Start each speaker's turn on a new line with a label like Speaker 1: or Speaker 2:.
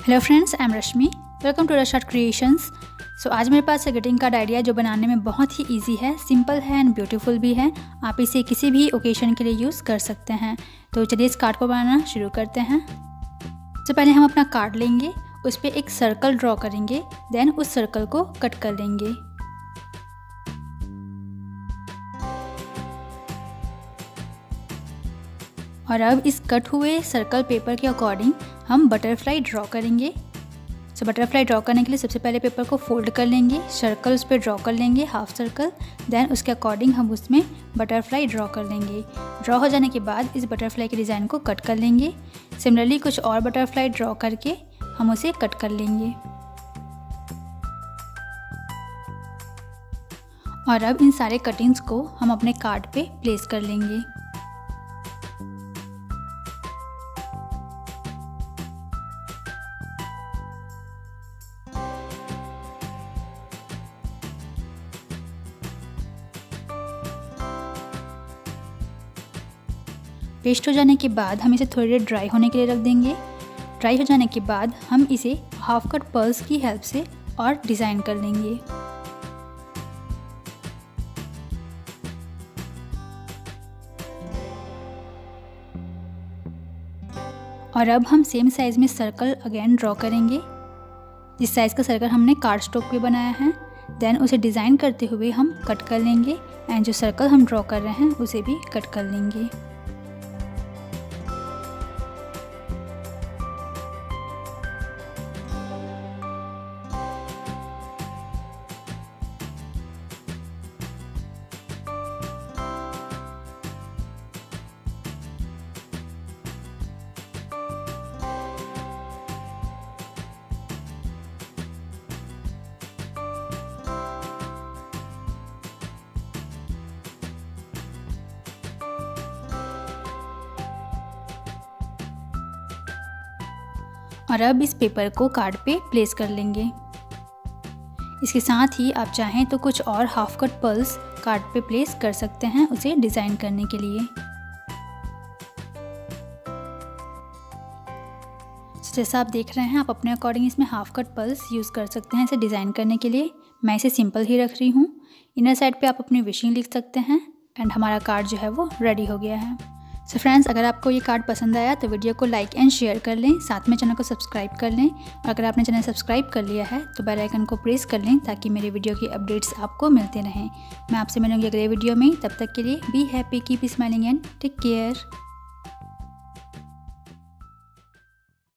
Speaker 1: Hello friends, I am Rashmi. Welcome to Rush art creations. So आज मेरे पास greeting card idea जो बनाने में बहुत ही इजी है, सिंपल है एंड ब्यूटीफुल भी है। आप इसे किसी भी ओकेजन के लिए यूज़ कर सकते हैं। तो चलिए इस कार्ड को बनाना शुरू करते हैं। सबसे पहले हम अपना कार्ड लेंगे, उस पर एक सर्कल ड्रॉ करेंगे, देन उस सर्कल को कट कर लेंगे। और अब इस कट हुए सर्कल पेपर के अकॉर्डिंग हम बटरफ्लाई ड्रॉ करेंगे। सो बटरफ्लाई ड्रॉ करने के लिए सबसे पहले पेपर को फोल्ड कर लेंगे, सर्कल उस पर ड्रॉ कर लेंगे, हाफ सर्कल, देन उसके अकॉर्डिंग हम उसमें बटरफ्लाई ड्रॉ कर लेंगे। ड्रॉ हो जाने के बाद इस बटरफ्लाई के डिज़ाइन को कट कर लेंगे। सिमिलरली कुछ और बटरफ्लाई ड्रॉ करके हम उसे कट कर लेंगे। और अब इन सारे कटिंग्स को हम अपने कार्ड पे प्लेस कर लेंगे। पेस्ट हो जाने के बाद हम इसे थोड़ी देर ड्राई होने के लिए रख देंगे। ड्राई हो जाने के बाद हम इसे हाफ कट पर्ल्स की हेल्प से और डिज़ाइन कर लेंगे। और अब हम सेम साइज़ में सर्कल अगेन ड्रॉ करेंगे। जिस साइज़ का सर्कल हमने कार्ड स्टॉक पे बनाया है, देन उसे डिज़ाइन करते हुए हम कट कर लेंगे एंड जो सर्कल हम ड्रॉ कर रहे हैं उसे भी कट कर लेंगे। और अब इस पेपर को कार्ड पे प्लेस कर लेंगे। इसके साथ ही आप चाहें तो कुछ और हाफ कट पर्ल्स कार्ड पे प्लेस कर सकते हैं उसे डिज़ाइन करने के लिए। जैसा आप देख रहे हैं, आप अपने अकॉर्डिंग इसमें हाफ कट पर्ल्स यूज़ कर सकते हैं इसे डिज़ाइन करने के लिए। मैं इसे सिंपल ही रख रही हूँ। इनर साइड पे आप अपनी विशिंग लिख सकते हैं एंड हमारा कार्ड जो है वो रेडी हो गया है। सो फ्रेंड्स, अगर आपको ये कार्ड पसंद आया तो वीडियो को लाइक एंड शेयर कर लें, साथ में चैनल को सब्सक्राइब कर लें। और अगर आपने चैनल सब्सक्राइब कर लिया है तो बेल आइकन को प्रेस कर लें ताकि मेरे वीडियो की अपडेट्स आपको मिलते रहें। मैं आपसे मिलूंगी अगले वीडियो में। तब तक के लिए be happy, keep smiling and take care.